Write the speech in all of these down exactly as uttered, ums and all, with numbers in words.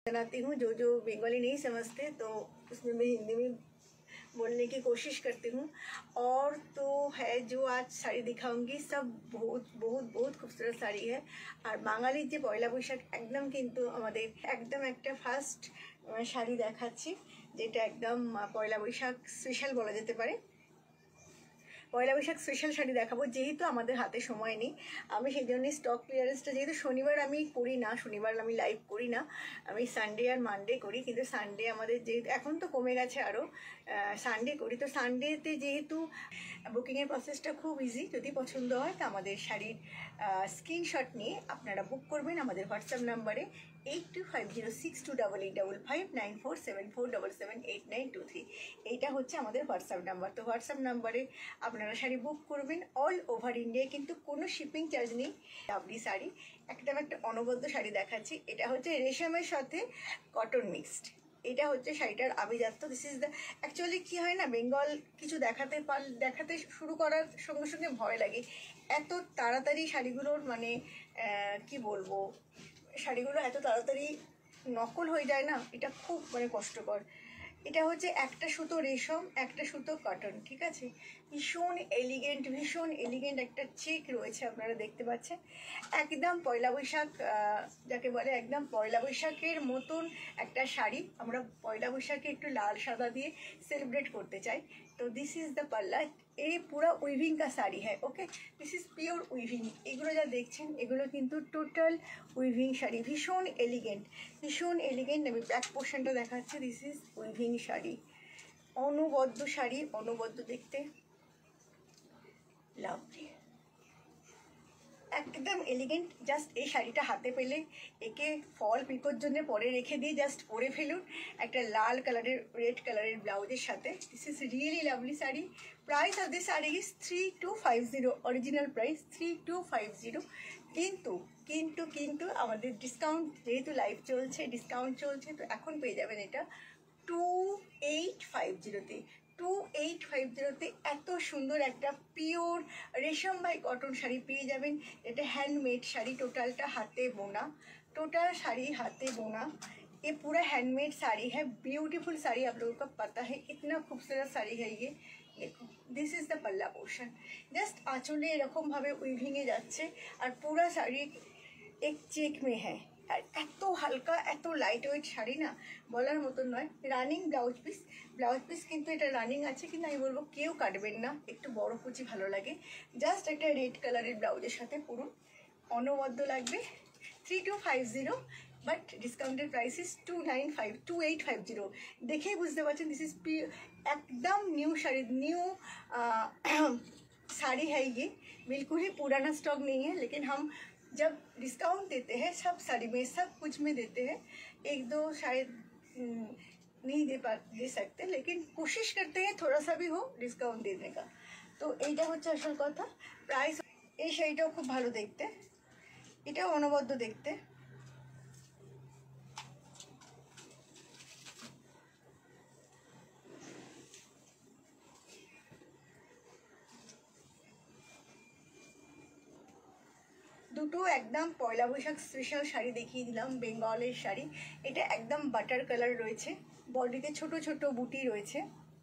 बनाती हूँ। जो जो बंगाली नहीं समझते तो उसमें मैं हिंदी में बोलने की कोशिश करती हूँ। और तो है जो आज শাড়ি दिखाऊंगी सब बहुत बहुत बहुत खूबसूरत শাড়ি है। আর বাঙালির যে পয়লা বৈশাখ একদম কিন্তু আমাদের একদম একটা ফার্স্ট শাড়ি দেখাচ্ছি, যেটা একদম পয়লা বৈশাখ স্পেশাল বলা যেতে পারে। পয়লা বৈশাখ স্পেশাল শাড়ি দেখাবো, যেহেতু আমাদের হাতে সময় নেই। আমি সেই জন্য স্টক ক্লিয়ারেন্সটা, যেহেতু শনিবার আমি করি না, শনিবার আমি লাইভ করি না, আমি সানডে আর মানডে করি। কিন্তু সানডে আমাদের যেহেতু এখন তো কমে গেছে আরও, সানডে করি। তো সানডেতে যেহেতু বুকিংয়ের প্রসেসটা খুব ইজি, যদি পছন্দ হয় তো আমাদের শাড়ির স্ক্রিনশট নিয়ে আপনারা বুক করবেন আমাদের হোয়াটসঅ্যাপ নাম্বারে eight two five zero six two double eight double five nine four seven four double seven eight nine two three. এইটা হচ্ছে আমাদের হোয়াটসঅ্যাপ নাম্বার। তো হোয়াটসঅ্যাপ নাম্বারে আপনারা শাড়ি বুক করবেন। অল ওভার ইন্ডিয়ায় কিন্তু কোনো শিপিং চার্জ নেই। আপনি শাড়ি একদম একটা অনবদ্য শাড়ি দেখাচ্ছি। এটা হচ্ছে রেশমের সাথে কটন মিক্সড। এটা হচ্ছে শাড়িটার আভিজাত্য। দিস ইজ দ্য অ্যাকচুয়ালি কী হয় না, বেঙ্গল কিছু দেখাতে পার দেখাতে শুরু করার সঙ্গে সঙ্গে ভয় লাগে। এত তাড়াতাড়ি শাড়িগুলোর মানে কি বলবো, শাড়িগুলো এত তাড়াতাড়ি নকল হয়ে যায় না, এটা খুব মানে কষ্টকর। এটা হচ্ছে একটা সুতো রেশম, একটা সুতো কটন, ঠিক আছে। ভীষণ এলিগেন্ট, ভীষণ এলিগেন্ট একটা চেক রয়েছে, আপনারা দেখতে পাচ্ছেন। একদম পয়লা বৈশাখ যাকে বলে, একদম পয়লা বৈশাখের মতন একটা শাড়ি। আমরা পয়লা বৈশাখে একটু লাল সাদা দিয়ে সেলিব্রেট করতে চাই। তো দিস ইজ দ্য পাল্লা। এই পুরো উইভিং কা শাড়ি হ্যাঁ, okay. This is pure weaving. এগুলো যা দেখছেন এগুলো কিন্তু টোটাল উইভিং শাড়ি, ভীষণ এলিগেন্ট, ভীষণ এলিগেন্ট। আমি ব্যাক পোর্শনটা দেখাচ্ছি। দিস ইজ উইভিং শাড়ি, অনবদ্য শাড়ি, অনবদ্য দেখতে, লাভলি, একদম এলিগেন্ট। জাস্ট এই শাড়িটা হাতে পেলে একে ফল পিকোর জন্য পরে রেখে দিয়ে জাস্ট পরে ফেলুন একটা লাল কালারের রেড কালারের ব্লাউজের সাথে। This is really lovely sari. Price of this sari is three two five zero, original price three two five zero. কিন্তু কিন্তু কিন্তু আমাদের ডিসকাউন্ট, যেহেতু লাইভ চলছে, ডিসকাউন্ট চলছে, তো এখন পেয়ে যাবেন এটা টু এইট ফাইভ জিরোতে। টু এইট ফাইভ জিরোতে এত সুন্দর একটা পিওর রেশম বাই কটন শাড়ি পেয়ে যাবেন। এটা হ্যান্ডমেড শাড়ি, টোটালটা হাতে বোনা, টোটাल শাড়ি हाथे बोना। ये पूरा हैंडमेड साड़ी है, ब्यूटीफुल साड़ी। आप लोगों को पता है इतना खूबसूरत साड़ी है ये। देखो this is the palla portion. Just आँचले एरकम भावे उइभिंगे जाच्छे और पूरा शाड़ी एक चेक में है। আর এত হালকা, এত লাইট ওয়েট শাড়ি না, বলার মতন নয়। Running blouse piece, blouse piece কিন্তু এটা রানিং আছে, কিন্তু আমি বলবো কেউ কাটবেন না, একটু বড় কুচি ভালো লাগে। জাস্ট একটা রেড কালারের ব্লাউজের সাথে পুরো অনবদ্য লাগবে। Three two five zero, but discounted price is two nine five two eight five zero. দেখেই বুঝতে পারছেন দিস ইজ একদম নিউ শাড়ি, নিউ साड़ी है ये। बिल्कुल ही पुराना स्टॉक नहीं है, लेकिन हम जब डिस्काउंट देते हैं सब साड़ी में, सब कुछ में देते हैं। एक दो शायद नहीं दे पा दे सकते, लेकिन कोशिश करते हैं थोड़ा सा भी हो डिस्काउंट देने का। तो এইটা হচ্ছে আসল কথা। প্রাইস, এই শাড়িটাও খুব ভালো দেখতে, এটাও অনবদ্য দেখতে। দুটো একদম পয়লা বৈশাখ স্পেশাল শাড়ি দেখিয়ে দিলাম, বেঙ্গলের শাড়ি। এটা একদম বাটার কালার রয়েছে, বডিতে ছোট ছোট বুটি রয়েছে,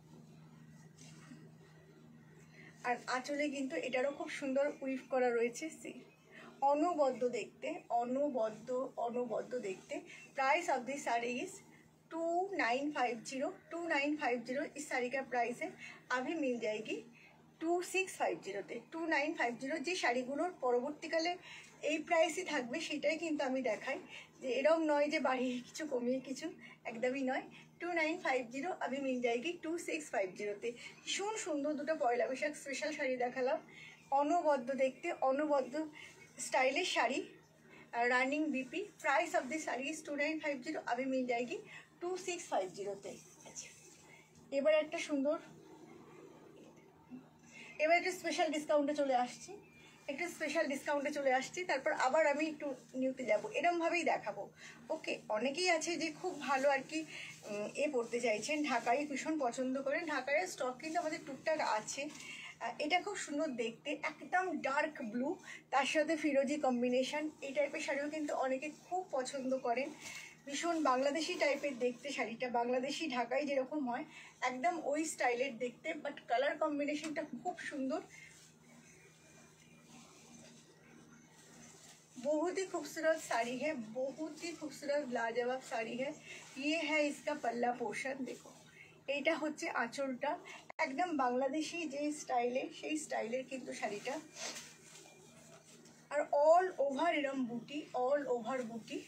আর আঁচলে কিন্তু এটারও খুব সুন্দর উইভ করা রয়েছে। সি অনবদ্য দেখতে, অনবদ্য অনবদ্য দেখতে। Price of this sari is two nine five zero, two nine five zero इस साड़ी का प्राइस है। अभी मिल जाएगी টু সিক্স ফাইভ জিরোতে। টু নাইন ফাইভ জিরো যে শাড়িগুলোর পরবর্তীকালে এই প্রাইসই থাকবে সেটাই কিন্তু আমি দেখাই, যে এরকম নয় যে বাড়িয়ে কিছু কমিয়ে কিছু, একদমই নয়। টু নাইন ফাইভ জিরো अभी मिल जाएगी টু সিক্স ফাইভ জিরোতে। ভীষণ সুন্দর দুটো পয়লা বৈশাখ স্পেশাল শাড়ি দেখালাম, অনবদ্য দেখতে, অনবদ্য stylish sari, running BP. Price of this sari is two nine five zero, अभी मिल जाएगी টু সিক্স ফাইভ জিরোতে। আচ্ছা, এবার একটা সুন্দর, এবার একটু স্পেশাল ডিসকাউন্টে চলে আসছি, একটু স্পেশাল ডিসকাউন্টে চলে আসছি তারপর আবার আমি একটু নিউতে যাব, এরমভাবেই দেখাবো। ওকে, অনেকেই আছে যে খুব ভালো আর কি এ পড়তে চাইছেন, ঢাকাই ভীষণ পছন্দ করেন। ঢাকায় স্টক কিন্তু আমাদের টুকটাক আছে। এটা খুব সুন্দর দেখতে, একদম ডার্ক ব্লু, তার সাথে ফিরোজি কম্বিনেশন। এই টাইপের শাড়িও কিন্তু অনেকে খুব পছন্দ করেন। ভীষণ বাংলাদেশি টাইপের দেখতে শাড়িটা, বাংলাদেশি ঢাকায় যেরকম হয় একদম ওই স্টাইলের দেখতে, বাট কালার কম্বিনেশনটা খুব সুন্দর। बहुत ही खूबसूरत साड़ी है, बहुत ही खूबसूरत लाजवाब साड़ी है। ये है इसका पल्ला पोर्शन, देखो এইটা হচ্ছে আঁচলটা, একদম বাংলাদেশি যে স্টাইলে সেই স্টাইলের কিন্তু শাড়িটা। আর অল ওভার এরম বুটি, অল ওভার বুটি,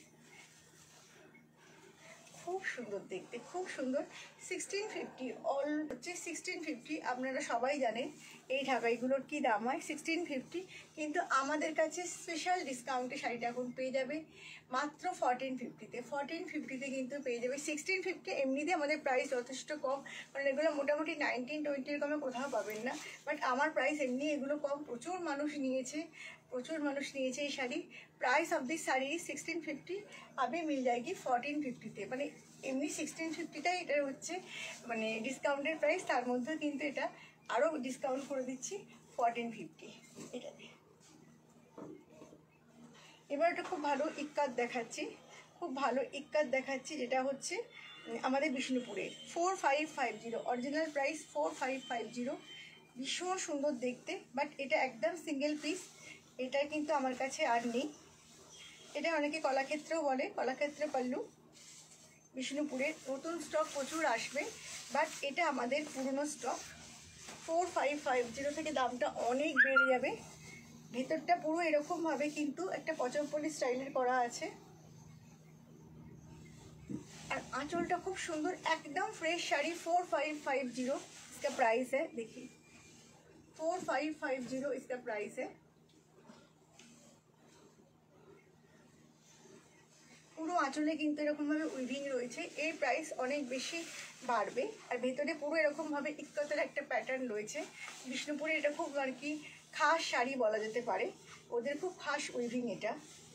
খুব সুন্দর দেখতে, খুব সুন্দর। সিক্সটিন ফিফটি অল হচ্ছে সিক্সটিন ফিফটি। আপনারা সবাই জানেন এই ঢাকাইগুলোর কী দাম হয়, সিক্সটিন ফিফটি। কিন্তু আমাদের কাছে স্পেশাল ডিসকাউন্টে শাড়িটা এখন পেয়ে যাবে মাত্র ফোরটিন ফিফটিতে। ফোরটিন ফিফটিতে কিন্তু পেয়ে যাবে। সিক্সটিন ফিফটি এমনিতে আমাদের প্রাইস যথেষ্ট কম, মানে এগুলো মোটামুটি নাইনটিন টোয়েন্টির কমে কোথাও পাবেন না, বাট আমার প্রাইস এমনি এগুলো কম। প্রচুর মানুষ নিয়েছে, প্রচুর মানুষ নিয়েছে এই sari. Price of this sari sixteen fifty, अभी मिल जाएगी फोर्टीन फिफ्टीते। মানে এমনি সিক্সটিন ফিফটিটাই এটা হচ্ছে মানে ডিসকাউন্টের প্রাইস, তার মধ্যে কিন্তু এটা আরও ডিসকাউন্ট করে দিচ্ছি ফোরটিন ফিফটি এটাতে। এবার একটা খুব ভালো ইক্কাত দেখাচ্ছি, খুব ভালো ইক্কাত দেখাচ্ছি, যেটা হচ্ছে আমাদের বিষ্ণুপুরে four five five zero original price four five five zero. ভীষণ সুন্দর দেখতে, বাট এটা একদম সিঙ্গেল পিস, এটা কিন্তু আমার কাছে আর নেই। এটা অনেকে কলাক্ষেত্রেও বলে, কলাক্ষেত্রে পাল্লু। বিষ্ণুপুরের নতুন স্টক প্রচুর আসবে, বাট এটা আমাদের পুরনো stock. Four five five zero থেকে দামটা অনেক বেড়ে যাবে। ভেতরটা পুরো এরকমভাবে কিন্তু একটা পচমপল্লি স্টাইলের করা আছে, আর আঁচলটা খুব সুন্দর, একদম fresh sari. Four five five zero इसका प्राइस है, देखिए फोर फाइव फाइव जीरो इसका प्राइस है। পুরো আঁচলে কিন্তু এরকমভাবে উইভিং রয়েছে, এই প্রাইস অনেক বেশি বাড়বে। আর ভেতরে পুরো এরকমভাবে ইক্কতের একটা প্যাটার্ন রয়েছে। বিষ্ণুপুরে এটা খুব আর কি খাস শাড়ি বলা যেতে পারে, ওদের খুব খাস উইভিং এটা।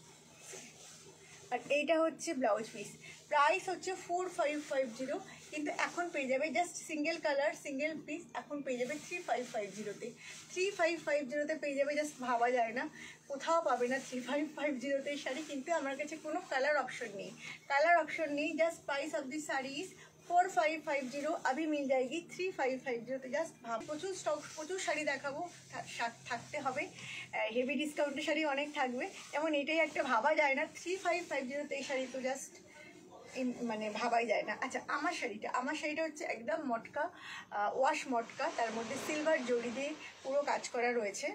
আর এইটা হচ্ছে ব্লাউজ পিস, প্রাইস হচ্ছে ফোর ফাইভ ফাইভ জিরো, কিন্তু এখন পেয়ে যাবে just single colour single piece, এখন পেয়ে যাবে থ্রি ফাইভ ফাইভ জিরোতে। থ্রি ফাইভ ফাইভ জিরোতে পেয়ে যাবে, জাস্ট ভাবা যায় না, কোথাও পাবে না থ্রি ফাইভ ফাইভ জিরোতে শাড়ি। কিন্তু আমার কাছে কোনো কালার অপশন নেই, কালার অপশন নেই, just price of this saris four five five zero, अभी मिल जाएगी थ्री फाइव फाइव जीरोতে। জাস্ট ভাব, প্রচুর স্টক, প্রচুর শাড়ি দেখাবো, থাকতে হবে, হেভি ডিসকাউন্টের শাড়ি অনেক থাকবে, এমন এটাই একটা ভাবা যায় না থ্রি ফাইভ ফাইভ জিরোতে এই শাড়ি, তো জাস্ট মানে ভাবাই যায় না। আচ্ছা, আমার শাড়িটা আমার শাড়িটা হচ্ছে একদম মটকা, ওয়াশ মটকা, তার মধ্যে সিলভার জড়ি দিয়ে পুরো কাজ করা রয়েছে,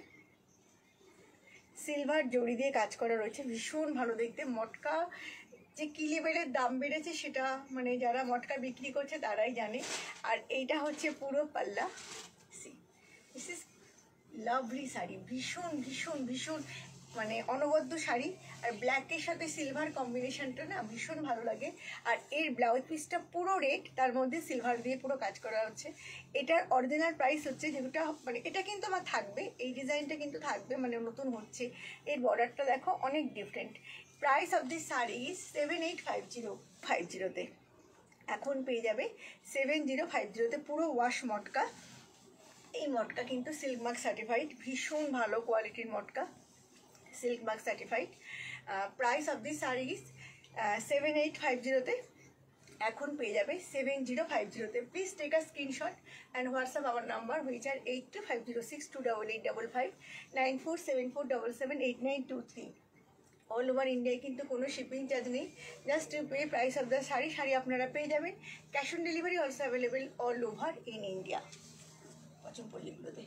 সিলভার জড়ি দিয়ে কাজ করা রয়েছে, ভীষণ ভালো দেখতে। মটকা যে কি লেভেলের দাম বেড়েছে সেটা মানে যারা মটকা বিক্রি করছে তারাই জানে। আর এইটা হচ্ছে পুরো পাল্লা, দিস ইজ লাভলি শাড়ি, ভীষণ ভীষণ ভীষণ মানে অনবদ্য শাড়ি। আর ব্ল্যাকের সাথে সিলভার কম্বিনেশনটা না ভীষণ ভালো লাগে। আর এর ব্লাউজ পিসটা পুরো রেড, তার মধ্যে সিলভার দিয়ে পুরো কাজ করা হচ্ছে। এটার অরিজিনাল প্রাইস হচ্ছে, যেটা মানে এটা কিন্তু আমার থাকবে, এই ডিজাইনটা কিন্তু থাকবে, মানে নতুন হচ্ছে। এর বর্ডারটা দেখো অনেক different. Price of this sari seven eight five zero five জিরোতে এখন পেয়ে যাবে সেভেন জিরো ফাইভ জিরোতে। পুরো ওয়াশ মটকা, এই মটকা কিন্তু সিল্ক মার্ক সার্টিফাইড, ভীষণ ভালো কোয়ালিটির মটকা, silk mark certified. Price of this sari seven eight five জিরোতে এখন পেয়ে যাবে সেভেন জিরো ফাইভ জিরোতে। Please take a screenshot and WhatsApp our number which are eight two five zero six two double eight double five nine four seven four double seven eight nine two three. All over ইন্ডিয়ায় কিন্তু কোনো shipping charge নেই, just pay price of the sari. Sari আপনারা পেয়ে যাবেন, cash on delivery also available all over in India. পচমপল্লিগুলোতে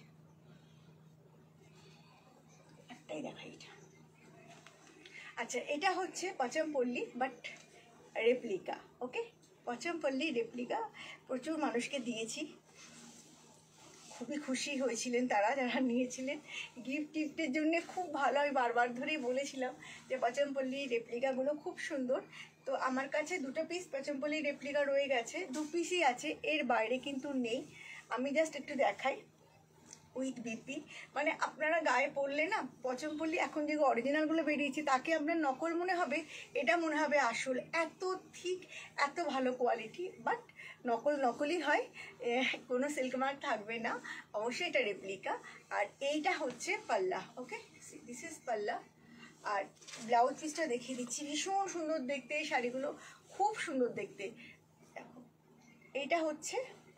একটাই দেখাই এটা। আচ্ছা, এটা হচ্ছে Pochampally but replica, okay, Pochampally replica. প্রচুর মানুষকে দিয়েছি, খুবই খুশি হয়েছিলেন তারা যারা নিয়েছিলেন। গিফট টিফটের জন্য খুব ভালো, আমি বারবার ধরেই বলেছিলাম যে পচমপল্লি রেপ্লিকাগুলো খুব সুন্দর। তো আমার কাছে দুটো পিস পচমপল্লি রেপ্লিকা রয়ে গেছে, দু পিসই আছে, এর বাইরে কিন্তু নেই। আমি জাস্ট একটু দেখাই উইথ বিপি, মানে আপনারা গায়ে পরলে না পচমপল্লি এখন যে অরিজিনালগুলো বেরিয়েছে তাকে আপনার নকল মনে হবে, এটা মনে হবে আসল, এত ঠিক, এত ভালো কোয়ালিটি। বাট নকল নকলই হয়, কোনো সিল্ক মার্ক থাকবে না, অবশ্যই এটা রেপ্লিকা। আর এইটা হচ্ছে পাল্লা, ওকে, দিস ইজ পাল্লা। আর ব্লাউজ পিসটা দেখিয়ে দিচ্ছি, ভীষণ সুন্দর দেখতে এই শাড়িগুলো, খুব সুন্দর দেখতে। দেখো এইটা হচ্ছে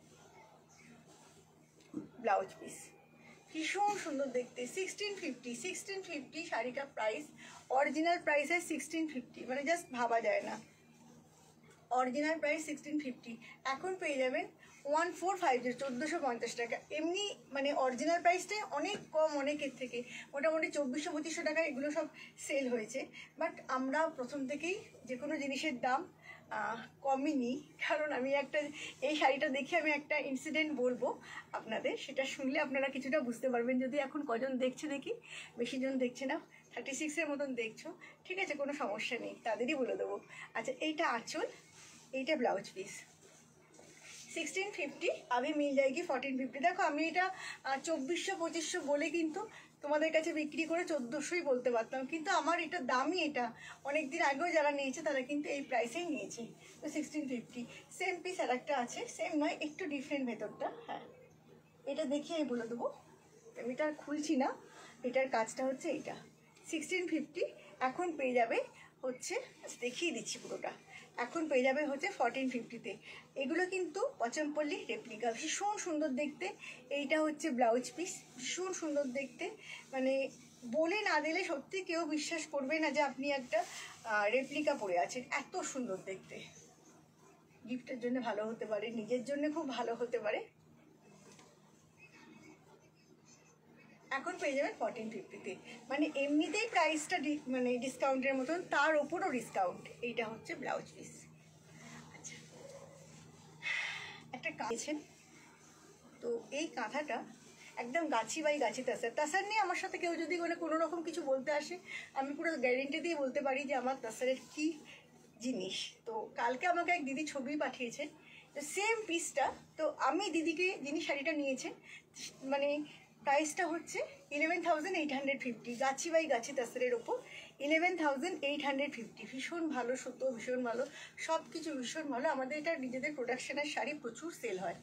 ব্লাউজ পিস, ভীষণ সুন্দর দেখতে। সিক্সটিন ফিফটি সিক্সটিন ফিফটি শাড়িটা প্রাইস, অরিজিনাল প্রাইস হয় সিক্সটিন ফিফটি, মানে জাস্ট ভাবা যায় না। অরিজিনাল প্রাইস সিক্সটিন ফিফটি, এখন পেয়ে যাবেন ওয়ান ফোর ফাইভ জিরো, চোদ্দোশো পঞ্চাশ টাকা। এমনি মানে অরিজিনাল প্রাইসটাই অনেক কম অনেকের থেকে, মোটামুটি চব্বিশশো পঁচিশশো টাকা এগুলো সব সেল হয়েছে। বাট আমরা প্রথম থেকেই যে কোনো জিনিসের দাম কমই নিই, কারণ আমি একটা এই শাড়িটা দেখে আমি একটা ইনসিডেন্ট বলবো আপনাদের, সেটা শুনলে আপনারা কিছুটা বুঝতে পারবেন। যদি এখন কজন দেখছে দেখি, বেশি জন দেখছে না, থার্টি সিক্সের মতন দেখছো, ঠিক আছে, কোনো সমস্যা নেই, তাদেরই বলে দেবো। আচ্ছা, এইটা আঁচল, এইটা ব্লাউজ পিস, সিক্সটিন ফিফটি अभी मिल जाएगी फोर्टीन फिफ्टी। দেখো আমি এটা চব্বিশশো পঁচিশশো বলে কিন্তু তোমাদের কাছে বিক্রি করে চোদ্দোশোই বলতে পারতাম, কিন্তু আমার এটা দামই এটা, অনেক দিন আগেও যারা নিয়েছে তারা কিন্তু এই প্রাইসেই নিয়েছে। তো সিক্সটিন ফিফটি। সেম পিস আর একটা আছে, সেম নয়, একটু ডিফারেন্ট ভেতরটা। হ্যাঁ, এটা দেখিয়ে আমি বলে দেবো, আমি এটা খুলছি না, এটার কাজটা হচ্ছে এইটা। সিক্সটিন ফিফটি এখন পেয়ে যাবে হচ্ছে, দেখিয়ে দিচ্ছি পুরোটা, এখন পেয়ে যাবে হচ্ছে ফোরটিন ফিফটিতে। এগুলো কিন্তু পচমপল্লি রেপ্লিকা, ভীষণ সুন্দর দেখতে। এইটা হচ্ছে ব্লাউজ পিস, ভীষণ সুন্দর দেখতে, মানে বলে না দিলে সত্যি কেউ বিশ্বাস করবে না যে আপনি একটা রেপ্লিকা পরে আছেন, এত সুন্দর দেখতে। গিফটের জন্য ভালো হতে পারে, নিজের জন্য খুব ভালো হতে পারে। এখন পেয়ে যাবেন ফোরটিন ফিফটিতে, মানে এমনিতেই প্রাইসটা মানে ডিসকাউন্টের মতন, তার ওপরও ডিসকাউন্ট। এইটা হচ্ছে ব্লাউজ পিস। আচ্ছা, একটা কাঁথেছেন, তো এই কাঁথাটা একদম গাছি বাই গাছি তাসার। তাসার নিয়ে আমার সাথে কেউ যদি মানে কোনো রকম কিছু বলতে আসে, আমি পুরো গ্যারেন্টি দিয়ে বলতে পারি যে আমার তাসারের কী জিনিস। তো কালকে আমাকে এক দিদি ছবি পাঠিয়েছেন, তো সেম পিসটা, তো আমি দিদিকে যিনি শাড়িটা নিয়েছেন, মানে প্রাইসটা হচ্ছে eleven thousand eight hundred fifty, গাছি বাই গাছি তাসারের ওপর eleven thousand eight hundred fifty. ভীষণ ভালো সুতো, ভীষণ ভালো সব কিছু, ভীষণ ভালো। আমাদের এটা নিজেদের প্রোডাকশনের শাড়ি প্রচুর সেল হয়।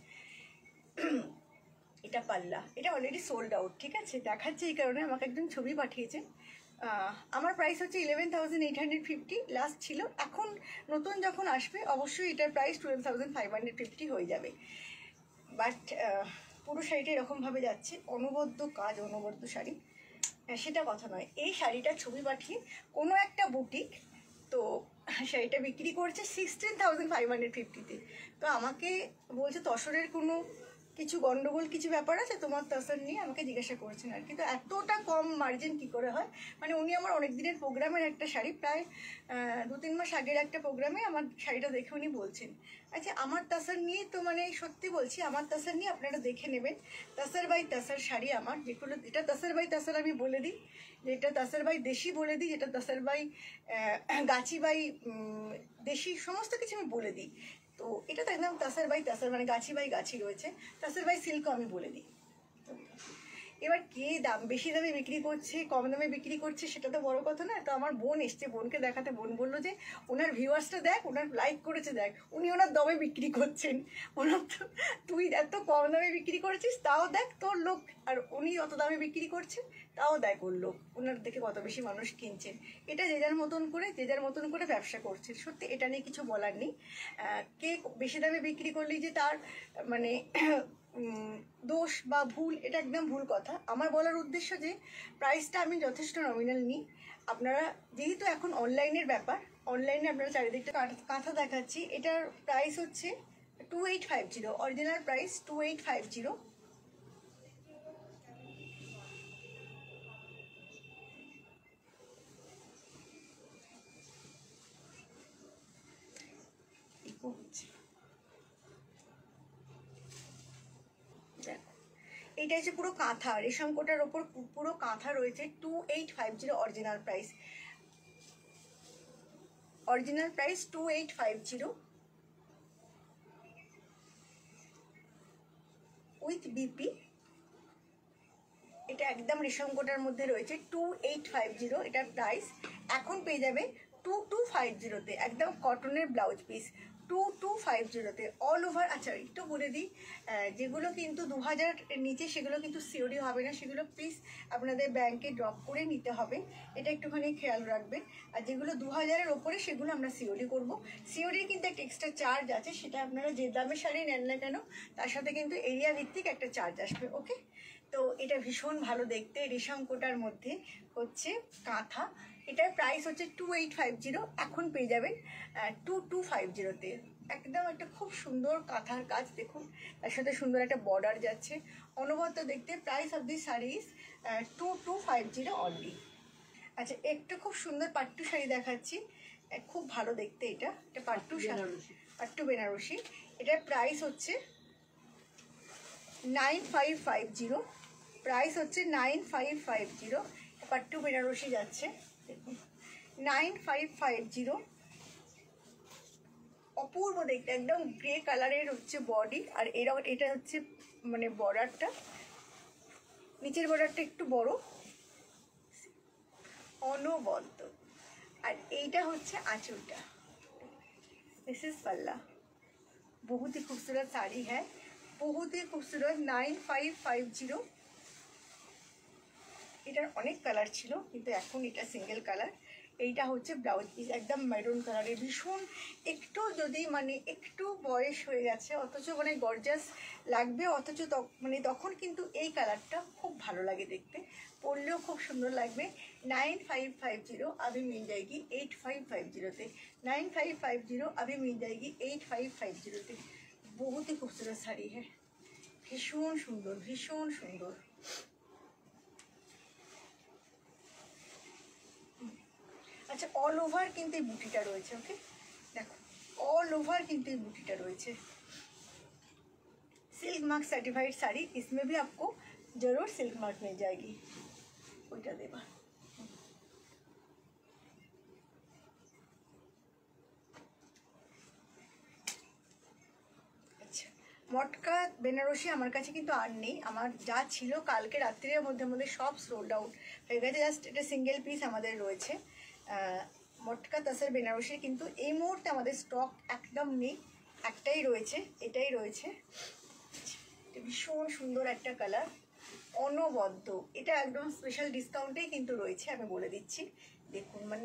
এটা পাল্লা, এটা অলরেডি সোল্ড আউট, ঠিক আছে, দেখাচ্ছে এই কারণে, আমাকে একজন ছবি পাঠিয়েছে। আমার প্রাইস হচ্ছে eleven thousand eight hundred fifty last ছিল, এখন নতুন যখন আসবে অবশ্যই এটার price twelve thousand five hundred fifty হয়ে যাবে। বাট পুরো শাড়িটা এরকমভাবে যাচ্ছে, অনবদ্য কাজ, অনবদ্য শাড়ি, সেটা কথা নয়। এই শাড়িটার ছবি পাঠিয়ে কোনো একটা বুটিক তো শাড়িটা বিক্রি করছে সিক্সটিন থাউজেন্ড ফাইভ হান্ড্রেড ফিফটিতে। তো আমাকে বলছে তসরের কোনো কিছু গন্ডগোল কিছু ব্যাপার আছে তোমার তসর নিয়ে, আমাকে জিজ্ঞাসা করছেন আর কি। তো এতটা কম মার্জিন কী করে হয়, মানে উনি আমার অনেক দিনের প্রোগ্রামের একটা শাড়ি, প্রায় দু তিন মাস আগের একটা প্রোগ্রামে আমার শাড়িটা দেখে উনি বলছেন, আচ্ছা আমার তাসার নিয়ে, তো মানে সত্যি বলছি আমার তাসার নিয়ে আপনারা দেখে নেবেন। তাসার বাই তাসার শাড়ি আমার যেগুলো, এটা তাসার বাই তাসার আমি বলে দিই, যেটা তাসার বাই দেশি বলে দিই, যেটা তাসার বাই গাছি বাই দেশি, সমস্ত কিছু আমি বলে দিই। তো এটা তো একদম তাসার বাই তাসার, মানে গাছি বাই গাছি রয়েছে, তাসার বাই সিল্কও আমি বলে দিই। এবার কে দাম বেশি দামে বিক্রি করছে কম দামে বিক্রি করছে সেটা তো বড় কথা না। তো আমার বোন এসছে, বোনকে দেখাতে, বোন বললো যে ওনার ভিউয়ার্সটা দেখ, ওনার লাইক করেছে দেখ, উনি ওনার দামে বিক্রি করছেন। ওনার তো তুই এত কম দামে বিক্রি করেছিস তাও দেখ তোর লোক, আর উনি অত দামে বিক্রি করছেন তাও দেখ ওর লোক, ওনার দেখে কত বেশি মানুষ কিনছেন। এটা যে যার মতন করে যে যার মতন করে ব্যবসা করছে, সত্যি এটা নিয়ে কিছু বলার নেই। কে বেশি দামে বিক্রি করলেই যে তার মানে দোষ বা ভুল, এটা একদম ভুল কথা। আমার বলার উদ্দেশ্য যে প্রাইসটা আমি যথেষ্ট নমিনাল নিই। আপনারা যেহেতু এখন অনলাইনের ব্যাপার, অনলাইনে আপনারা চারিদিকটা কাঁথা দেখাচ্ছি, এটার প্রাইস হচ্ছে two eight five zero, original price two eight five zero. এটা হচ্ছে পুরো কাঁথা, রেশম কোটার ওপর পুরো কাঁথা রয়েছে, two eight five zero original price, original price two eight five zero with BP. এটা একদম রেশম কোটার মধ্যে রয়েছে, টু এইট ফাইভ জিরো এটার প্রাইস। এখন পেয়ে যাবে টু টু ফাইভ জিরোতে, একদম কটনের blouse piece, two two two five জিরোতে অল ওভার। আচ্ছা একটু বলে দিই, যেগুলো কিন্তু দু হাজার নিচে সেগুলো কিন্তু সিওরি হবে না, সেগুলো প্লিজ আপনাদের ব্যাংকে ড্রপ করে নিতে হবে, এটা একটুখানি খেয়াল রাখবেন। আর যেগুলো দু হাজারের ওপরে সেগুলো আমরা সিওরি করবো। সিওরির কিন্তু একটা এক্সট্রা চার্জ আছে, সেটা আপনারা যে দামে শাড়ি নেন না কেন তার সাথে কিন্তু এরিয়া ভিত্তিক একটা চার্জ আসবে। ওকে, তো এটা ভীষণ ভালো দেখতে, রেশম কোটার মধ্যে হচ্ছে কাঁথা। এটার প্রাইস হচ্ছে টু এইট ফাইভ জিরো, এখন পেয়ে যাবেন টু টু ফাইভ জিরোতে। একদম একটা খুব সুন্দর কাঁথার কাজ দেখুন, তার সাথে সুন্দর একটা বর্ডার যাচ্ছে, অনবদ্য দেখতে। Price of the saris two two five zero only. আচ্ছা একটু খুব সুন্দর পাট্টু শাড়ি দেখাচ্ছি, খুব ভালো দেখতে। এটা এটা পাট্টু শাড়ি, পাট্টু বেনারসি। এটার প্রাইস হচ্ছে nine five five zero, price হচ্ছে nine five five zero. Pattu Benarasi যাচ্ছে দেখুন, নাইন ফাইভ ফাইভ জিরো। অপূর্ব দেখতে, একদম গ্রে কালারের হচ্ছে বডি, আর এরা এটা হচ্ছে মানে বর্ডারটা, নিচের বর্ডারটা একটু বড়, অনবদ্য। আর এইটা হচ্ছে আঁচলটা, दिस इज पल्ला। बहुत ही खूबसूरत साड़ी है, बहुत ही खूबसूरत। Nine five five zero. এটার অনেক কালার ছিল কিন্তু এখন এটা সিঙ্গেল কালার। এইটা হচ্ছে ব্লাউজ পিস, একদম মেরুন কালারের, ভীষণ একটু যদি মানে একটু বয়স হয়ে গেছে অথচ মানে গর্জাস লাগবে, অথচ মানে তখন কিন্তু এই কালারটা খুব ভালো লাগে দেখতে, পরলেও খুব সুন্দর লাগবে। नाइन फाइव फाइव जीरो अभी मिल जाएगी एट फाइव फाइव जीरोते, नाइन फाइव फाइव जीरो अभी मिल जाएगी एट फाइव फाइव जीरोते। बहुत ही खूबसूरत শাড়ি है, ভীষণ সুন্দর, ভীষণ সুন্দর। আচ্ছা অল ওভার কিন্তু এই বুটিটা রয়েছে। ওকে দেখো, অল ওভার কিন্তু এই বুটিটা রয়েছে। सिल्क मार्क सर्टिफाइड साड़ी, इसमें भी आपको जरूर सिल्क मार्क मिल जाएगी। ওইটা দেবা। আচ্ছা মটকা বেনারসি আমার কাছে কিন্তু আর নেই, আমার যা ছিল কালকে রাত্রির মধ্যে মধ্যে সব সোল্ড আউট হয়ে গেছে, জাস্ট এটা সিঙ্গেল পিস আমাদের রয়েছে। মটকা তাসের বেনারসি কিন্তু এই মুহূর্তে আমাদের স্টক একদম নেই, একটাই রয়েছে, এটাই রয়েছে। ভীষণ সুন্দর একটা কালার, অনবদ্য। এটা একদম স্পেশাল ডিসকাউন্টেই কিন্তু রয়েছে, আমি বলে দিচ্ছি। দেখুন মানে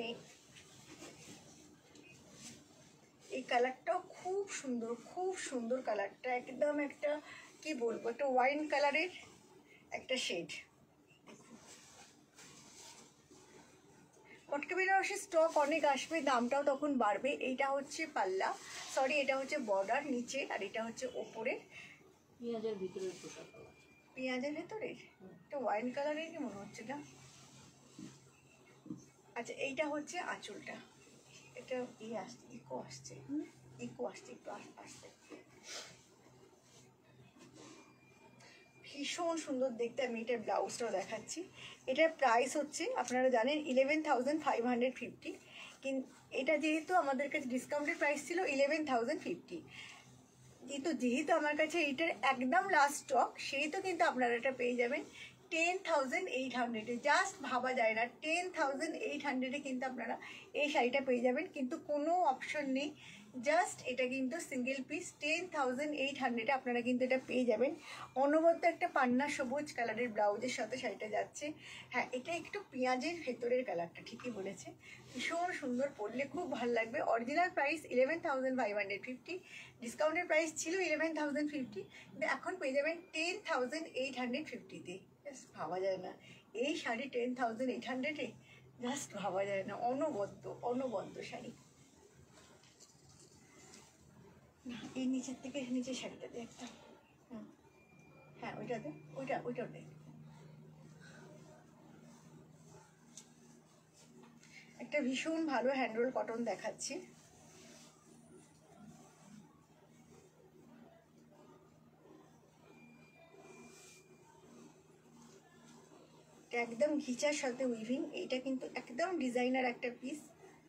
এই কালারটাও খুব সুন্দর, খুব সুন্দর কালারটা, একদম একটা কি বলবো, একটা ওয়াইন কালারের একটা শেড। মটকা বেনারসির স্টক অনেক আসবে, দামটাও তখন বাড়বে। এইটা হচ্ছে পাল্লা, সরি এটা হচ্ছে বর্ডার নিচে, আর এটা হচ্ছে ওপরে পেঁয়াজের ভিতরের পোশাক, পেঁয়াজের ভেতরের একটা ওয়াইন কালারের কি মনে হচ্ছে না। আচ্ছা এইটা হচ্ছে আঁচলটা, এটা ই আসছে, ইকো আসছে, ইকো আসছে একটু আসছে, ভীষণ সুন্দর দেখতে। আমি এটার ব্লাউজটাও দেখাচ্ছি। এটার প্রাইস হচ্ছে আপনারা জানেন eleven thousand five hundred fifty, কিন্তু এটা যেহেতু আমাদের কাছে ডিসকাউন্টেড প্রাইস ছিল ইলেভেন থাউজেন্ড ফিফটি, কিন্তু যেহেতু আমার কাছে এইটার একদম লাস্ট স্টক, সেই তো কিন্তু আপনারা এটা পেয়ে যাবেন টেন থাউজেন্ড এইট হান্ড্রেডে। জাস্ট ভাবা যায় না, টেন থাউজেন্ড এইট হান্ড্রেডে কিন্তু আপনারা এই শাড়িটা পেয়ে যাবেন, কিন্তু কোনো অপশন নেই, জাস্ট এটা কিন্তু single piece ten thousand eight হান্ড্রেডে আপনারা কিন্তু এটা পেয়ে যাবেন। অনবদ্য একটা পান্না সবুজ কালারের ব্লাউজের সাথে শাড়িটা যাচ্ছে। হ্যাঁ এটা একটু পেঁয়াজের ভেতরের কালারটা, ঠিকই বলেছে, ভীষণ সুন্দর, পরলে খুব ভালো লাগবে। Original price eleven thousand five hundred fifty, ডিসকাউন্টের প্রাইস ছিল ইলেভেন থাউজেন্ড ফিফটি, কিন্তু এখন পেয়ে যাবেন টেন থাউজেন্ড এইট হান্ড্রেড ফিফটিতে। জাস্ট ভাবা যায় না এই শাড়ি টেন থাউজেন্ড এইট হান্ড্রেডে, জাস্ট ভাবা যায় না, অনবদ্য অনবদ্য শাড়ি। এই নিচের থেকে নিচের শাড়িটা দে একটা, হ্যাঁ ওইটা দে, ওইটা ওইটাও দে। একটা ভীষণ ভালো হ্যান্ডরোল কটন দেখাচ্ছি, একদম ঘিচার সাথে উইভিং। এইটা কিন্তু একদম ডিজাইনার একটা পিস,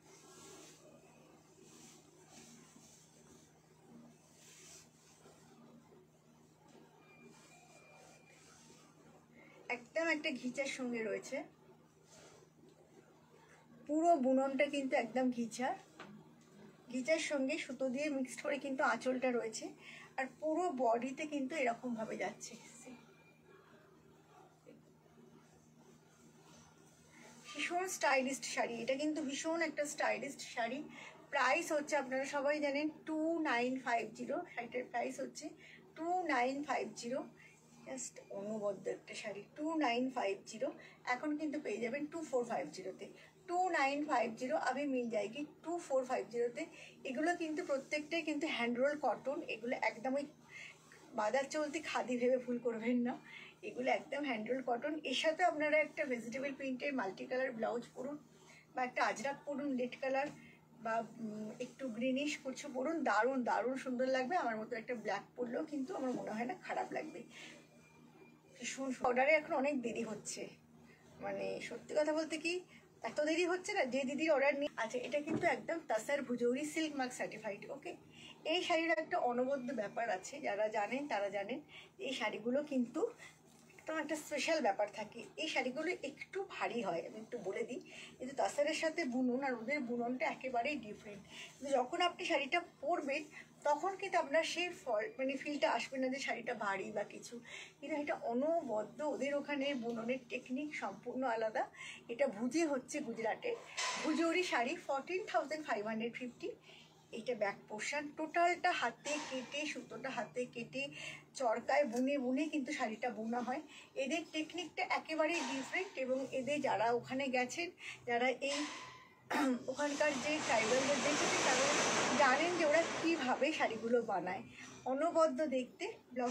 একদম একটা ঘিচার সঙ্গে রয়েছে, পুরো বুননটা কিন্তু একদম ঘিচা, ঘিচার সঙ্গে সুতো দিয়ে মিক্সড করে কিন্তু আঁচলটা রয়েছে, আর পুরো বডিতে কিন্তু এরকমভাবে যাচ্ছে। ভীষণ স্টাইলিস্ট শাড়ি, এটা কিন্তু ভীষণ একটা স্টাইলিস্ট শাড়ি। প্রাইস হচ্ছে আপনারা সবাই জানেন টু নাইন ফাইভ জিরো, শাড়িটার প্রাইস হচ্ছে two nine five zero. Just অনবদ্য একটা sari, two nine five zero. এখন কিন্তু পেয়ে যাবেন টু ফোর ফাইভ জিরোতে। টু নাইন ফাইভ জিরো আমি মিল যায়গি টু ফোর ফাইভ জিরোতে। এগুলো কিন্তু প্রত্যেকটাই কিন্তু হ্যান্ডরোল কটন, এগুলো একদমই বাজার চলতি খাদি ভেবে ভুল করবেন না, এগুলো একদম হ্যান্ডরোল কটন। এর সাথে আপনারা একটা ভেজিটেবল প্রিন্টের মাল্টি কালার ব্লাউজ পরুন, বা একটা আজরাক পরুন রেড কালার, বা একটু গ্রিনিশ কিছু পরুন, দারুণ দারুণ সুন্দর লাগবে। আমার মতো একটা ব্ল্যাক পরলেও কিন্তু আমার মনে হয় না খারাপ লাগবে। ভীষণ অর্ডারে এখন অনেক দেরি হচ্ছে, মানে সত্যি কথা বলতে কি এত দেরি হচ্ছে না, যে দিদির অর্ডার নিয়ে আচ্ছা। এটা কিন্তু একদম tussar Bhujodi silk mark certified. Okay, এই শাড়ির একটা অনবদ্য ব্যাপার আছে, যারা জানেন তারা জানেন। এই শাড়িগুলো কিন্তু একদম একটা স্পেশাল ব্যাপার থাকে। এই শাড়িগুলো একটু ভারী হয়, আমি একটু বলে দিই। কিন্তু তাসারের সাথে বুনন আর ওদের বুননটা একেবারেই ডিফারেন্ট। কিন্তু যখন আপনি শাড়িটা পরবেন তখন কিন্তু আপনার সেই ফল মানে ফিলটা আসবে না যে শাড়িটা ভারী বা কিছু। কিন্তু এটা অনবদ্য, ওদের ওখানে বুননের টেকনিক সম্পূর্ণ আলাদা। এটা ভুজে হচ্ছে গুজরাটে, Bhujodi sari fourteen thousand five hundred fifty. এইটা ব্যাক পোর্শন টোটালটা হাতে কেটে, সুতোটা হাতে কেটে চরকায় বুনে বুনে কিন্তু শাড়িটা বোনা হয়। এদের টেকনিকটা একেবারেই ডিফারেন্ট, এবং এদের যারা ওখানে গেছেন, যারা এই ওখানকার যে ট্রাইবালদের দেখেছে তারা জানেন যে ওরা কীভাবে শাড়িগুলো বানায়। অনবদ্য দেখতে। ব্লাউজ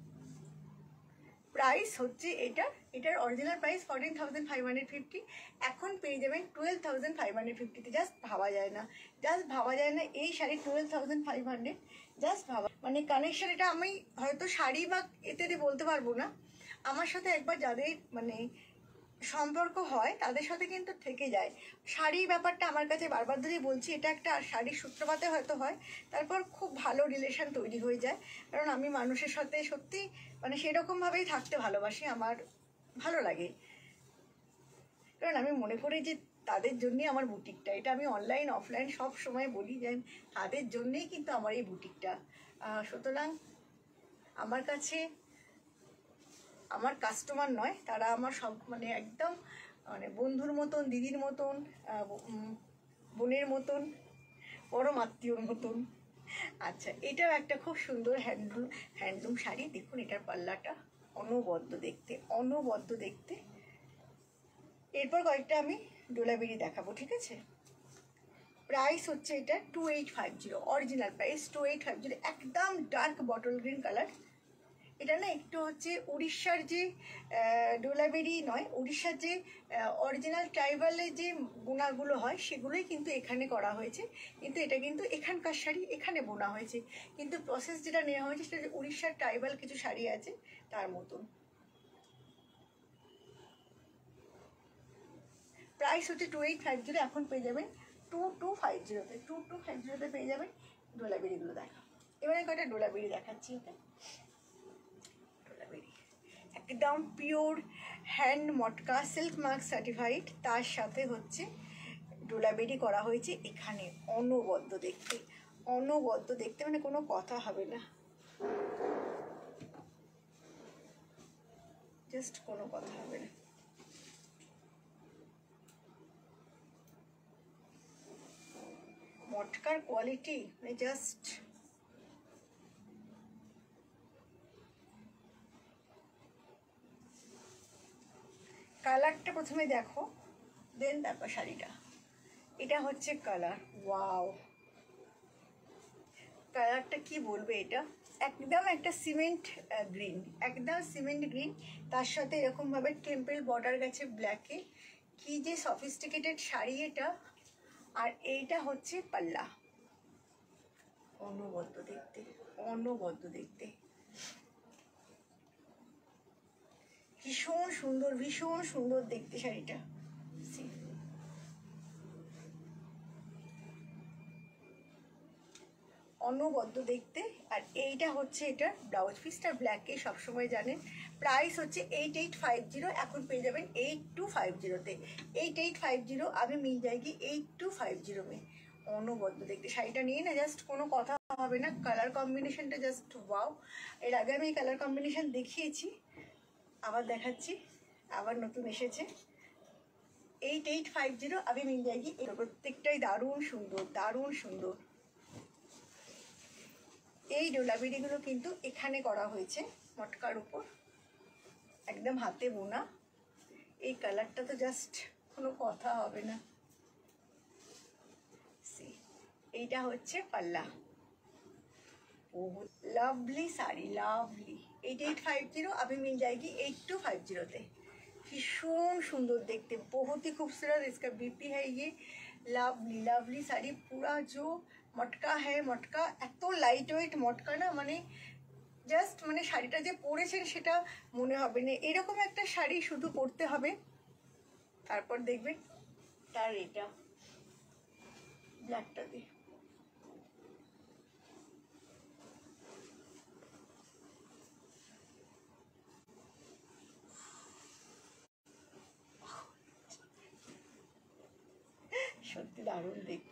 প্রাইস হচ্ছে এটা, এটার original price fourteen thousand five hundred fifty, এখন পেয়ে যাবেন টুয়েলভ থাউজেন্ড ফাইভ হান্ড্রেড ফিফটিতে। জাস্ট ভাবা যায় না, জাস্ট ভাবা যায় না এই sari twelve thousand five hundred. Just ভাবা, মানে কানেকশন এটা আমি হয়তো শাড়ি বা এতে বলতে পারবো না। আমার সাথে একবার যাদের মানে সম্পর্ক হয় তাদের সাথে কিন্তু থেকে যায় শাড়ি ব্যাপারটা। আমার কাছে বারবার ধরে বলছি, এটা একটা শাড়ির সূত্রপাতে হয়তো হয়, তারপর খুব ভালো রিলেশন তৈরি হয়ে যায়। কারণ আমি মানুষের সাথে সত্যি মানে সেরকমভাবেই থাকতে ভালোবাসি, আমার ভালো লাগে। কারণ আমি মনে করি যে তাদের জন্যই আমার বুটিকটা, এটা আমি অনলাইন অফলাইন সব সময় বলি যে তাদের জন্যেই কিন্তু আমার এই বুটিকটা। সুতরাং আমার কাছে আমার কাস্টমার নয়, তারা আমার সব মানে একদম মানে বন্ধুর মতন, দিদির মতন, বোনের মতন, পরম আত্মীয়র মতন। আচ্ছা, এটাও একটা খুব সুন্দর হ্যান্ডলুম হ্যান্ডলুম শাড়ি। দেখুন এটার পাল্লাটা অনবদ্য দেখতে, অনবদ্য দেখতে। এরপর কয়েকটা আমি ডোলাবেরি দেখাবো, ঠিক আছে। প্রাইস হচ্ছে এটা two eight five zero, original price two eight five zero. একদম ডার্ক বটল গ্রিন কালার। এটা না একটু হচ্ছে উড়িষ্যার যে ডোলাবেরি নয়, উড়িষ্যার যে অরিজিনাল ট্রাইবালের যে বোনাগুলো হয় সেগুলোই কিন্তু এখানে করা হয়েছে। কিন্তু এটা কিন্তু এখানকার শাড়ি, এখানে বোনা হয়েছে, কিন্তু প্রসেস যেটা নেওয়া হয়েছে সেটা উড়িষ্যার ট্রাইবাল কিছু শাড়ি আছে তার মতন। প্রাইস হচ্ছে টু এইট ফাইভ জিরো, এখন পেয়ে যাবেন টু টু ফাইভ জিরোতে। টু টু ফাইভ জিরোতে পেয়ে যাবেন। ডোলাবেরিগুলো দেখা, এবারে কয়টা ডোলাবেরি দেখাচ্ছি। ওকে, একদম পিওর হ্যান্ড মটকা সিল্ক মার্ক সার্টিফাইড, তার সাথে হচ্ছে ডোলাবেরি করা হয়েছে এখানে। অনবদ্য দেখতে, অনবদ্য দেখতে, মানে কোনো কথা হবে না, জাস্ট কোনো কথা হবে না। মটকার কোয়ালিটি মানে জাস্ট কালারটা প্রথমে দেখো, দেন তারপর শাড়িটা। এটা হচ্ছে কালার, ওয়াও কালারটা কি বলবে, এটা একদম একটা সিমেন্ট গ্রিন, একদম সিমেন্ট গ্রিন, তার সাথে এরকমভাবে টেম্পল বর্ডার গেছে ব্ল্যাকে। কি যে সফিস্টিকেটেড শাড়ি এটা। আর এইটা হচ্ছে পাল্লা, অনবদ্য দেখতে, অনবদ্য দেখতে, ভীষণ সুন্দর, ভীষণ সুন্দর দেখতে শাড়িটা। অনবদ্য দেখতে। আর এইটা হচ্ছে এটার ব্লাউজ পিসটা ব্ল্যাকে, সবসময় জানেন। প্রাইস হচ্ছে এইট এইট ফাইভ জিরো, এখন পেয়ে যাবেন এইট টু ফাইভ জিরোতে। এইট এইট ফাইভ জিরো আমি মিল যায়গি এইট টু ফাইভ জিরো মে। অনবদ্য দেখতে। শাড়িটা নিয়ে না জাস্ট কোনো কথা হবে না, কালার কম্বিনেশনটা জাস্ট ওয়াও। এর আগে আমি এই কালার কম্বিনেশন দেখিয়েছি, আবার দেখাচ্ছি, আবার নতুন এসেছে। এইট এইট ফাইভ জিরো अभी मिल जाएगी। প্রত্যেকটাই দারুণ সুন্দর, দারুণ সুন্দর। এই ডোলাবিড়িগুলো কিন্তু এখানে করা হয়েছে মটকার উপর, একদম হাতে বোনা। এই কালারটা তো জাস্ট কোনো কথা হবে না। এইটা হচ্ছে পাল্লা। बहुत lovely sari, lovely. Eight eight five zero अभी मिल जाएगी एट टू फाइव जीरो তে। भीषण सुंदर देखते, बहुत ही खूबसूरत। इसका बीपी है ये। Lovely lovely sari. पूरा जो मटका है, मटका এত লাইট ওয়েট মটকা না, মানে জাস্ট মানে শাড়িটা যে পরেছেন সেটা মনে হবে না। এরকম একটা শাড়ি শুধু পরতে হবে, তারপর দেখবেন তার এটা ব্ল্যাকটা দিয়ে। সত্যি দারুণ দেখতে,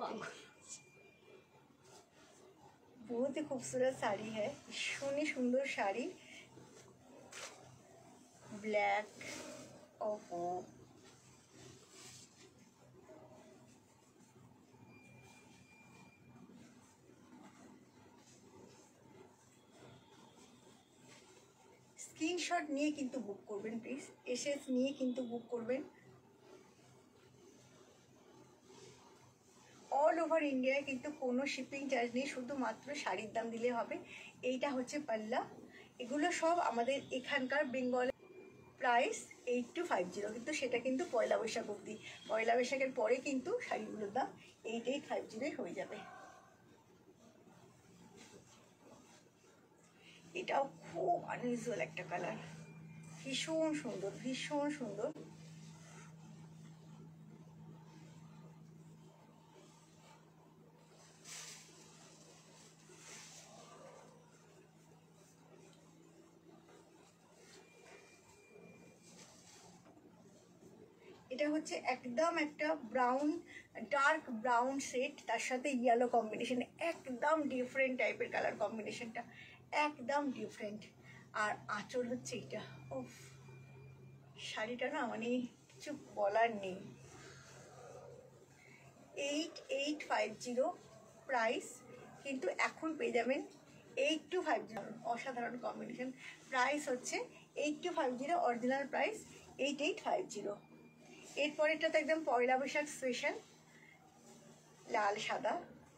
बहुत ही खूबसूरत साड़ी है। भीषण ही सुंदर শাড়ি, ব্ল্যাক। ओहो স্ক্রিনশট নিয়ে কিন্তু বুক করবেন প্লিজ, এসএস নিয়ে কিন্তু বুক করবেন। অল ওভার ইন্ডিয়ায় কিন্তু কোনো শিপিং চার্জ নেই, শুধুমাত্র শাড়ির দাম দিলে হবে। এইটা হচ্ছে পাল্লা। এগুলো সব আমাদের এখানকার Bengal. Price eight two five zero, কিন্তু সেটা কিন্তু পয়লা বৈশাখ অবধি। পয়লা বৈশাখের পরে কিন্তু শাড়িগুলোর দাম এইট এইট ফাইভ জিরোই হয়ে যাবে। এটাও খুব আনইউজুয়াল একটা কালার, ভীষণ সুন্দর, ভীষণ সুন্দর। এটা হচ্ছে একদম একটা ব্রাউন, ডার্ক ব্রাউন সেট, তার সাথে ইয়েলো কম্বিনেশন। একদম ডিফারেন্ট টাইপের কালার কম্বিনেশনটা, একদম ডিফারেন্ট। আর আঁচল হচ্ছে এটা। উফ, শাড়িটা না মানে কিছু বলার নেই। Eight eight five zero price, কিন্তু এখন পেয়ে যাবেন এইট টু ফাইভ জিরো। অসাধারণ কম্বিনেশন। প্রাইস হচ্ছে eight two five zero, original price eight eight five zero. এরপরেরটা তো একদম পয়লা বৈশাখ স্পেশাল, লাল সাদা।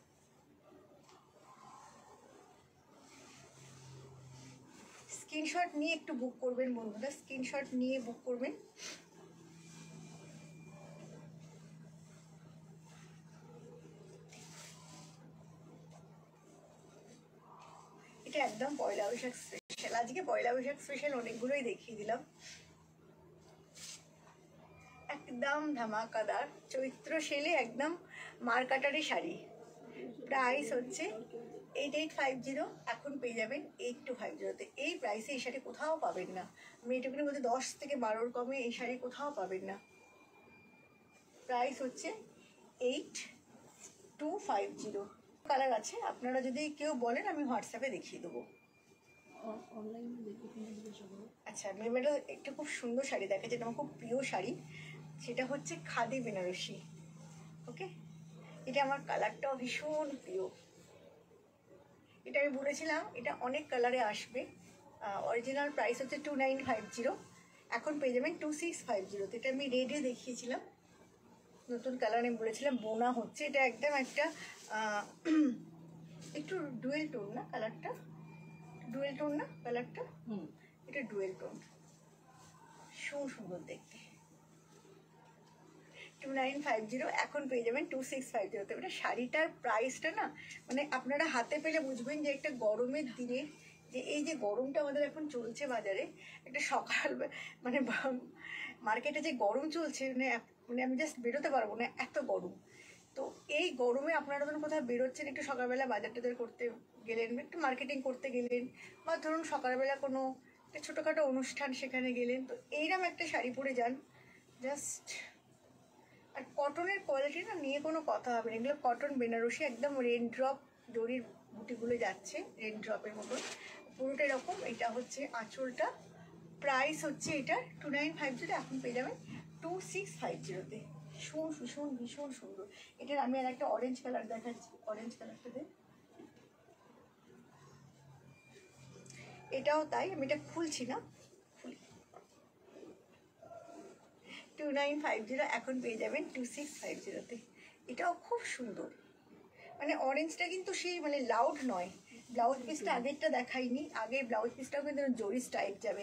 স্ক্রিনশট নিয়ে একটু বুক করবেন বন্ধুরা, স্ক্রিনশট নিয়ে বুক করবেন। এটা একদম পয়লা বৈশাখ স্পেশাল। আজকে পয়লা বৈশাখ স্পেশাল অনেকগুলোই দেখিয়ে দিলাম। একদম ধামাকাদার চৈত্র সেলে একদম মার্কাটারি শাড়ি। প্রাইস হচ্ছে এইট এইট ফাইভ জিরো, এখন পেয়ে যাবেন এইট টু ফাইভ জিরোতে। এই প্রাইসে এই শাড়ি কোথাও পাবেন না। আমি এটুকুনি বলতে দশ থেকে বারোর কমে এই শাড়ি কোথাও পাবেন না। প্রাইস হচ্ছে eight two five zero. Colour আছে, আপনারা যদি কেউ বলেন আমি হোয়াটসঅ্যাপে দেখিয়ে দেবো। আচ্ছা, মেমেরও একটা খুব সুন্দর শাড়ি দেখা, যেটা আমার খুব প্রিয় শাড়ি, সেটা হচ্ছে খাদি বেনারসি। ওকে, এটা আমার কালারটাও ভীষণ প্রিয়। এটা আমি বলেছিলাম এটা অনেক কালারে আসবে। অরিজিনাল প্রাইস হচ্ছে টু নাইন ফাইভ জিরো, এখন পেয়ে যাবেন টু সিক্স ফাইভ জিরোতে। এটা আমি রেডে দেখিয়েছিলাম, নতুন কালার আমি বলেছিলাম বোনা হচ্ছে। এটা একদম একটা একটু ডুয়েল টোন না কালারটা, ডুয়েল টোন না কালারটা, হুম এটা ডুয়েল টোন, ভীষণ সুন্দর দেখতে। টু নাইন ফাইভ জিরো, এখন পেয়ে যাবেন টু সিক্স ফাইভ জিরোতে। মানে শাড়িটার প্রাইসটা না, মানে আপনারা হাতে পেলে বুঝবেন যে একটা গরমের দিনে, যে এই যে গরমটা আমাদের এখন চলছে বাজারে, একটা সকাল মানে মার্কেটে যে গরম চলছে, মানে মানে আমি জাস্ট বেরোতে পারবো না, এত গরম। তো এই গরমে আপনারা ধরুন কোথাও বেরোচ্ছেন, একটু সকালবেলা বাজার টাজার করতে গেলেন, একটু মার্কেটিং করতে গেলেন, বা ধরুন সকালবেলা কোনো একটা ছোটোখাটো অনুষ্ঠান সেখানে গেলেন, তো এইরকম একটা শাড়ি পরে যান, জাস্ট আর কটনের কোয়ালিটি না নিয়ে কোনো কথা হবে না, এগুলো কটন বেনারসি, একদম রেন ড্রপ জরির বুটিগুলো যাচ্ছে রেন ড্রপের মতন পুরোটা এরকম। এটা হচ্ছে আঁচলটা, প্রাইস হচ্ছে এটা টু নাইন ফাইভ জিরো, এখন পেয়ে যাবেন টু সিক্স ফাইভ জিরোতে। ভীষণ ভীষণ ভীষণ সুন্দর। এটার আমি আর একটা অরেঞ্জ কালার দেখাচ্ছি, অরেঞ্জ কালারটাতে এটাও তাই, আমি এটা খুলছি না, খুলি। টু নাইন ফাইভ জিরো এখন পেয়ে যাবেন টু সিক্স ফাইভ জিরোতে। এটাও খুব সুন্দর, মানে অরেঞ্জটা কিন্তু সেই মানে লাউড নয়। ব্লাউজ পিসটা আগেরটা দেখাইনি, আগের ব্লাউজ পিসটাও কিন্তু জরি টাইপ যাবে।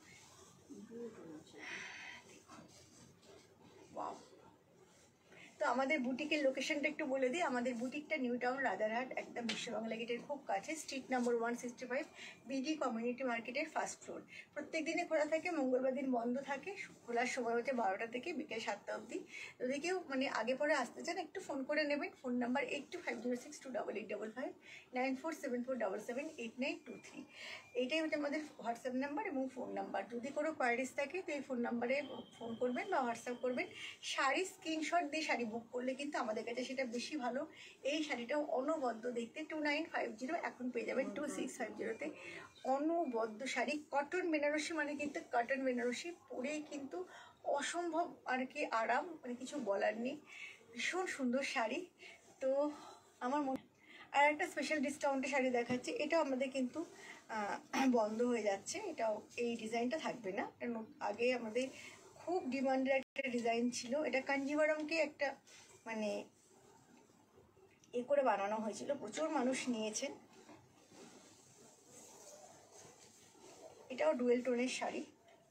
ওয়াও। তো আমাদের বুটিকের লোকেশনটা একটু বলে দিই। আমাদের বুটিকটা নিউ টাউন রাজারহাট, একদম বিশ্ববাংলা গেটের খুব কাছে, street number one sixty five, BD community মার্কেটের ফার্স্ট ফ্লোর। প্রত্যেক দিনে খোলা থাকে, মঙ্গলবার দিন বন্ধ থাকে। খোলার সময় হচ্ছে বারোটা থেকে বিকেল সাতটা অবধি। যদি কেউ মানে আগে পরে আসতে চান একটু ফোন করে নেবেন। Phone number eight two five zero six two double eight double five nine four seven four double seven eight nine two three. এইটাই হচ্ছে আমাদের হোয়াটসঅ্যাপ নাম্বার এবং ফোন নাম্বার। যদি কোনো কোয়ারিজ থাকে তো এই ফোন নাম্বারে ফোন করবেন বা হোয়াটসঅ্যাপ করবেন। শাড়ি স্ক্রিনশট দিয়ে শাড়ি বুক করলে কিন্তু আমাদের কাছে সেটা বেশি ভালো। এই শাড়িটাও অনবদ্য দেখতে, টু নাইন ফাইভ জিরো এখন পেয়ে যাবেন টু সিক্স ফাইভ জিরোতে। অনবদ্য শাড়ি, কটন বেনারসি মানে কিন্তু কটন বেনারসি পরেই কিন্তু অসম্ভব আর কি আরাম, মানে কিছু বলার নেই। ভীষণ সুন্দর শাড়ি। তো আমার মনে আর একটা স্পেশাল ডিসকাউন্টে শাড়ি দেখাচ্ছি, এটাও আমাদের কিন্তু বন্ধ হয়ে যাচ্ছে। এটাও এই ডিজাইনটা থাকবে না, আগে আমাদের খুব ডিমান্ডের একটা ডিজাইন ছিল। এটা কাঞ্জিভারমকে একটা মানে এ করে বানানো হয়েছিল, প্রচুর মানুষ নিয়েছেন। এটাও ডুয়েল টোনের শাড়ি,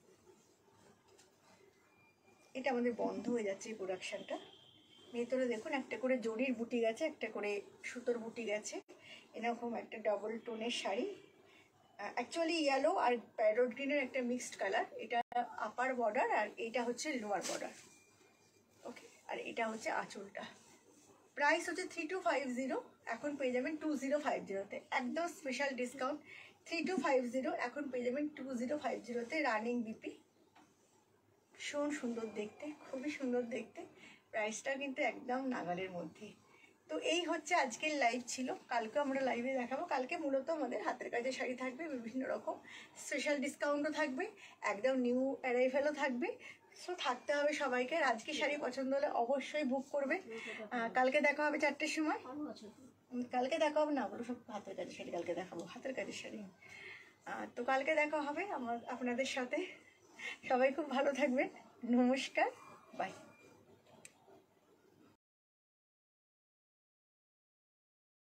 এটা আমাদের বন্ধ হয়ে যাচ্ছে এই প্রোডাকশানটা। ভেতরে দেখুন একটা করে জরির বুটি গেছে, একটা করে সুতোর বুটি গেছে, এরকম একটা ডবল টোনের শাড়ি। অ্যাকচুয়ালি ইয়েলো আর প্যারোট গ্রিনের একটা মিক্সড কালার। এটা আপার বর্ডার আর এটা হচ্ছে লোয়ার বর্ডার, ওকে। আর এটা হচ্ছে আঁচলটা। প্রাইস হচ্ছে থ্রি টু ফাইভ জিরো, এখন পেয়ে যাবেন টু জিরো ফাইভ জিরোতে। একদম special discount, three two five zero এখন পেয়ে যাবেন টু জিরো ফাইভ জিরোতে। রানিং বিপি, ভীষণ সুন্দর দেখতে, খুবই সুন্দর দেখতে। প্রাইসটা কিন্তু একদম নাগালের মধ্যে। তো এই হচ্ছে আজকের লাইভ ছিল। কালকে আমরা লাইভে দেখাবো। কালকে মূলত আমাদের হাতের কাজের শাড়ি থাকবে, বিভিন্ন রকম স্পেশাল ডিসকাউন্টও থাকবে, একদম নিউ অ্যারাইভেলও থাকবে। সো থাকতে হবে সবাইকে। আজকে শাড়ি পছন্দ হলে অবশ্যই বুক করবে। কালকে দেখা হবে চারটের সময়। কালকে দেখা হবে না, ওগুলো সব হাতের কাজের শাড়ি কালকে দেখাবো, হাতের কাজের শাড়ি। তো কালকে দেখা হবে আমার আপনাদের সাথে। সবাই খুব ভালো থাকবেন, নমস্কার, বাই।